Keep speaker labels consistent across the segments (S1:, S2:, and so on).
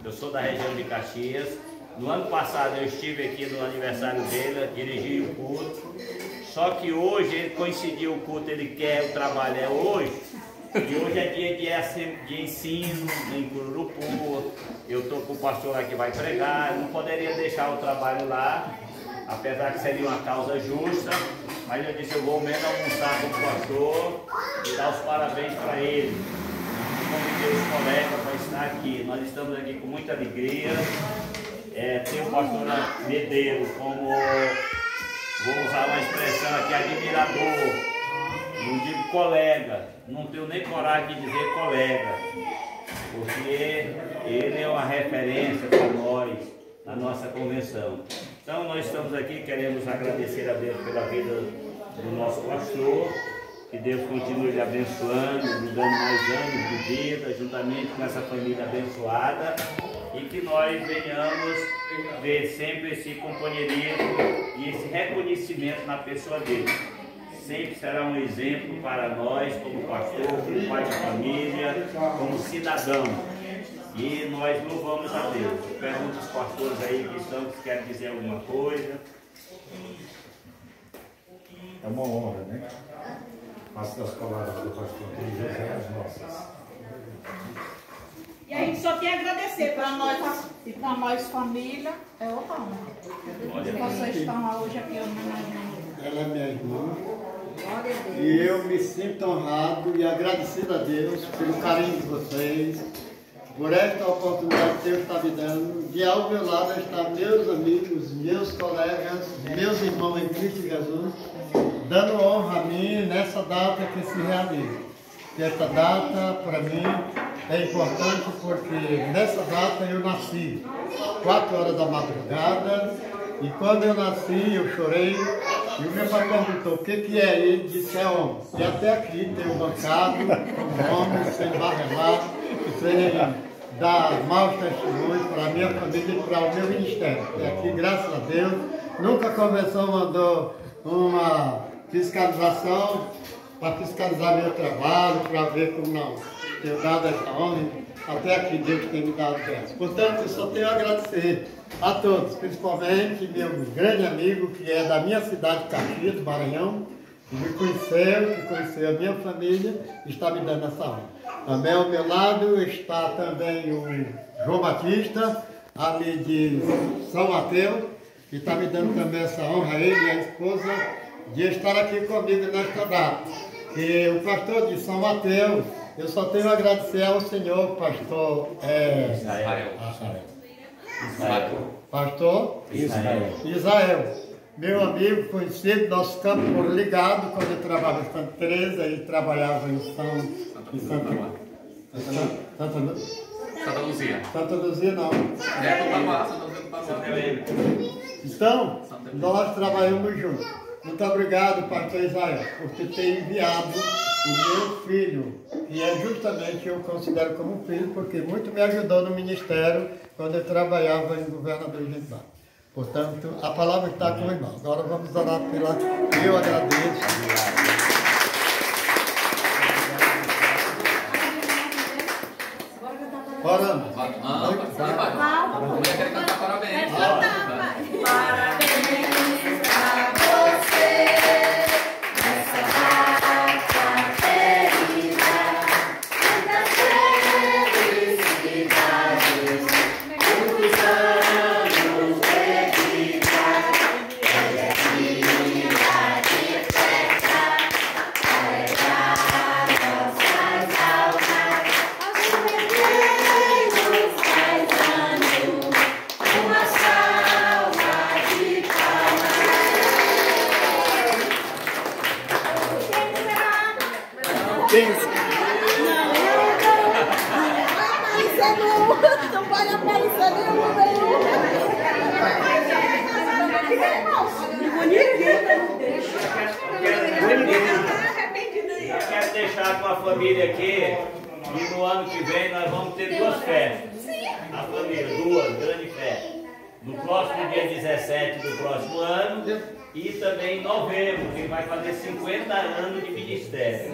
S1: eu sou da região de Caxias. No ano passado eu estive aqui no aniversário dele, dirigi o culto. Só que hoje ele coincidiu o culto, ele quer, o trabalho é hoje. E hoje é dia de ensino em Cururupu. Eu estou com o pastor lá que vai pregar. Eu não poderia deixar o trabalho lá, apesar que seria uma causa justa. Mas eu disse, eu vou mesmo almoçar com o pastor e dar os parabéns para ele. Convidei os colegas para estar aqui. Nós estamos aqui com muita alegria. Tem o pastor Medeiros como, vou usar uma expressão aqui, admirador. Não digo colega, não tenho nem coragem de dizer colega, porque ele é uma referência para nós, na nossa convenção. Então nós estamos aqui, queremos agradecer a Deus pela vida do nosso pastor, que Deus continue lhe abençoando, lhe dando mais anos de vida, juntamente com essa família abençoada, e que nós venhamos ver sempre esse companheirismo e esse reconhecimento na pessoa dele. Sempre será um exemplo para nós, como pastor, como pai de família, como cidadão. E nós louvamos a Deus. Pergunto aos pastores aí que estão, que querem dizer alguma coisa.
S2: É uma honra, né? Faço das palavras do pastor José as nossas.
S3: E a gente só tem a agradecer para nós e para nós família. É outra honra. Vocês estão lá hoje aqui homenageando.
S4: Ela é minha irmã. E eu me sinto honrado e agradecido a Deus pelo carinho de vocês, por esta oportunidade que Deus está me dando, de ao meu lado estar meus amigos, meus colegas, meus irmãos em Cristo Jesus, dando honra a mim nessa data que se realiza. E esta data, para mim, é importante porque nessa data eu nasci, 4 horas da madrugada, e quando eu nasci eu chorei. E o meu pai perguntou o que é ele, disse é homem. E até aqui tem um bancado, um homem sem barrelar, sem dar maus testemunhos para a minha família e para o meu ministério. E aqui, graças a Deus, nunca a convenção mandou uma fiscalização para fiscalizar meu trabalho, para ver como não tenho dado essa honra. Até aqui Deus tem me dado graça. Portanto, eu só tenho a agradecer a todos, principalmente meu grande amigo, que é da minha cidade, Caxias, Maranhão, que me conheceu, que conheceu a minha família, e está me dando essa honra. Também ao meu lado está também o João Batista, ali de São Mateus, que está me dando também essa honra, ele e a esposa, de estar aqui comigo nesta data. E o pastor de São Mateus, eu só tenho a agradecer ao senhor, pastor Pastor Israel, meu amigo conhecido, nosso campo por ligado, quando eu trabalhava em Santa Teresa, ele trabalhava em Santa Luzia. Santa Luzia não. Então, nós trabalhamos juntos. Muito obrigado, pastor Israel, por ter enviado o meu filho, que é justamente eu considero como filho, porque muito me ajudou no ministério quando eu trabalhava em Governador Gentil. Portanto, a palavra está com o irmão. Agora vamos orar pela... Eu agradeço. Oramos.
S5: Parabéns.
S6: Não pode aparecer nenhum.
S1: Eu quero deixar com a família aqui e no ano que vem nós vamos ter 2 festas. A família, 2 grandes festas. No próximo dia 17 do próximo ano e também em novembro, que vai fazer 50 anos de ministério.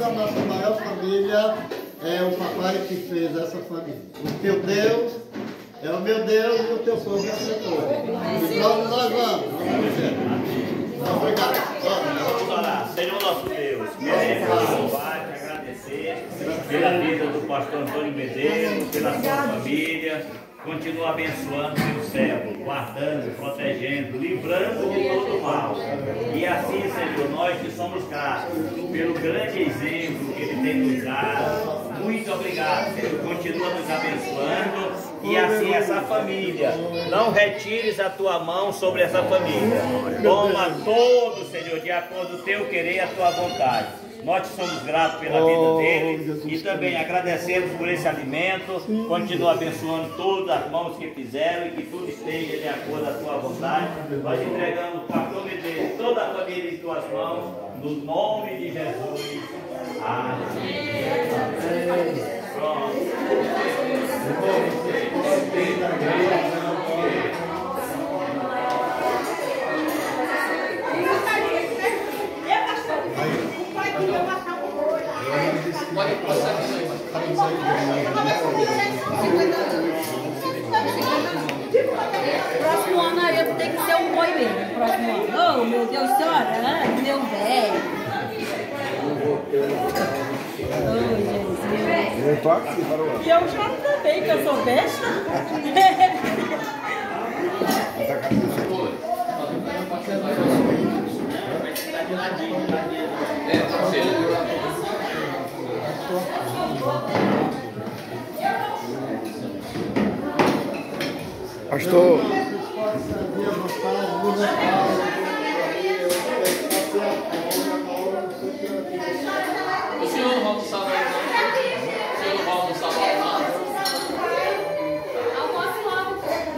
S4: a nossa maior família é o papai que fez essa família. O teu Deus é o meu Deus e o teu povo é o seu povo. E nós vamos. Obrigado.
S1: Vamos orar. Senhor nosso Deus, queremos louvar e agradecer pela vida do pastor Antônio Medeiros, pela sua família. Continua abençoando seu servo, guardando, protegendo, livrando de todo mal. E assim, Senhor, nós que somos gratos pelo grande exemplo que Ele tem nos dado. Muito obrigado, Senhor. Continua nos abençoando. E assim essa família. Não retires a tua mão sobre essa família. Toma todo, Senhor, de acordo com o teu querer e a tua vontade. Nós somos gratos pela vida dele e também agradecemos por esse alimento. Continua abençoando todas as mãos que fizeram e que tudo esteja de acordo com a tua vontade. Nós entregamos o pastor Medeiros, toda a família em tuas mãos, no nome de Jesus. Amém. Pronto.
S6: Próximo ano aí eu vou ter que ser um boi mesmo. Próximo ano. Oh, meu Deus, senhora, meu velho. Oh, Jesus.
S2: Eu tô aqui para o ano.
S6: E eu já também, que eu sou besta.
S2: Pastor,
S5: O senhor não volta o salão, não? O senhor não volta o salão, não? Almoço logo.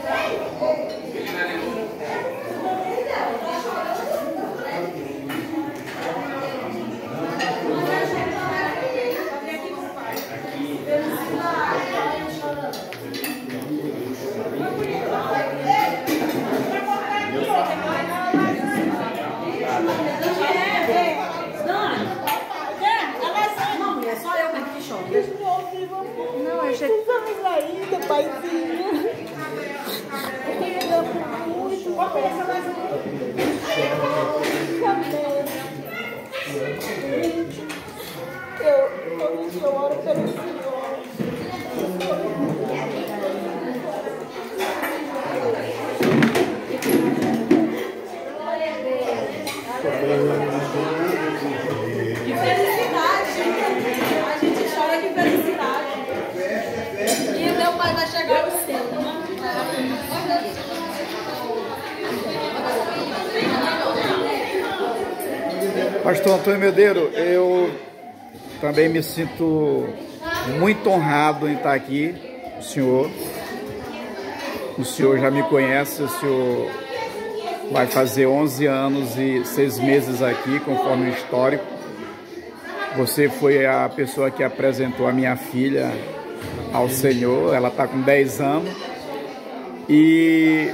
S6: Não, eu já...
S3: Vamos ainda, paizinho. Eu amo muito. Ofereça mais um. Eu oro pelo Senhor.
S6: De felicidade. A gente chora de felicidade. E o meu pai vai chegar no céu.
S2: Pastor Antônio Medeiros, eu também me sinto muito honrado em estar aqui. O senhor já me conhece, o senhor vai fazer 11 anos e 6 meses aqui, conforme o histórico. Você foi a pessoa que apresentou a minha filha ao Senhor, ela está com 10 anos. E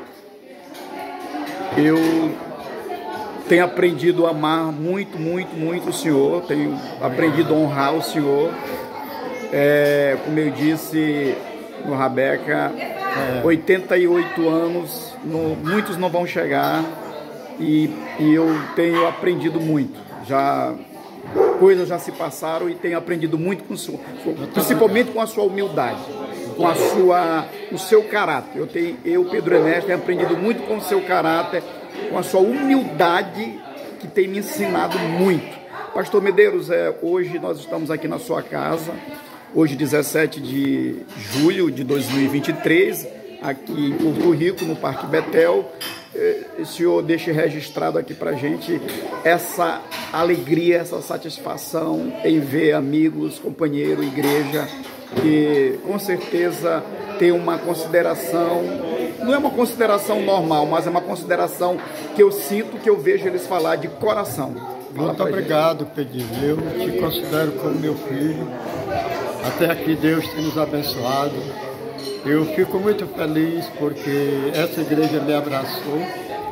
S2: eu tenho aprendido a amar muito, muito, muito o Senhor, tenho aprendido a honrar o Senhor. Como eu disse no Rabeca, 88 anos, muitos não vão chegar e eu tenho aprendido muito. Coisas já se passaram e tenho aprendido muito com o Senhor, principalmente com a sua humildade, com o seu caráter. Eu, Pedro Ernesto, tenho aprendido muito com o seu caráter, com a sua humildade, que tem me ensinado muito. Pastor Medeiros, hoje nós estamos aqui na sua casa, hoje 17 de julho de 2023, aqui em Porto Rico, no Parque Betel. O senhor deixe registrado aqui para a gente essa alegria, essa satisfação em ver amigos, companheiro, igreja, que com certeza tem uma consideração, não é uma consideração normal, mas é uma consideração que eu sinto, que eu vejo eles falar de coração.
S4: Muito obrigado, Pedro. Eu te considero como meu filho. Até aqui Deus tem nos abençoado. Eu fico muito feliz porque essa igreja me abraçou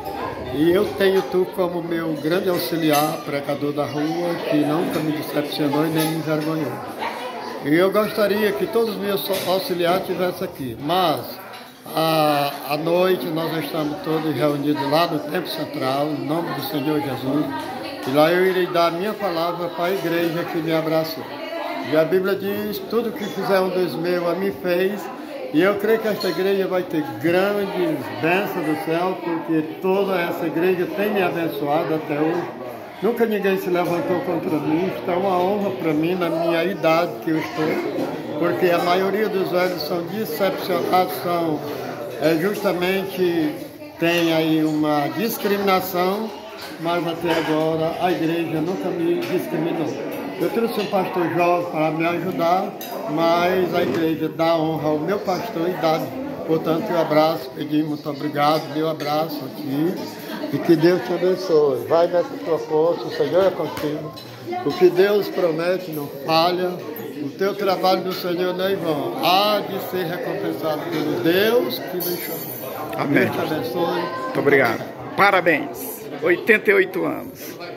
S4: E eu tenho tu como meu grande auxiliar, pregador da rua, que nunca me decepcionou e nem me envergonhou. E eu gostaria que todos os meus auxiliares estivessem aqui, mas à noite nós estamos todos reunidos lá no Templo Central, em nome do Senhor Jesus, e lá eu irei dar a minha palavra para a igreja que me abraçou. E a Bíblia diz, tudo que fizer um dos meus a mim fez, e eu creio que esta igreja vai ter grandes bênçãos do céu, porque toda essa igreja tem me abençoado até hoje. Nunca ninguém se levantou contra mim, está uma honra para mim na minha idade que eu estou, porque a maioria dos velhos são decepcionados, justamente tem aí uma discriminação, mas até agora a igreja nunca me discriminou. Eu trouxe um pastor jovem para me ajudar, mas a igreja dá honra ao meu pastor e dá. Portanto, eu abraço, pedi muito obrigado, meu abraço aqui, e que Deus te abençoe. Vai nessa tua força, o Senhor é contigo. O que Deus promete não falha, o teu trabalho do Senhor não é em vão. Há de ser recompensado pelo Deus que nos chamou.
S2: Amém.
S4: Deus te abençoe.
S2: Muito obrigado. Parabéns. 88 anos.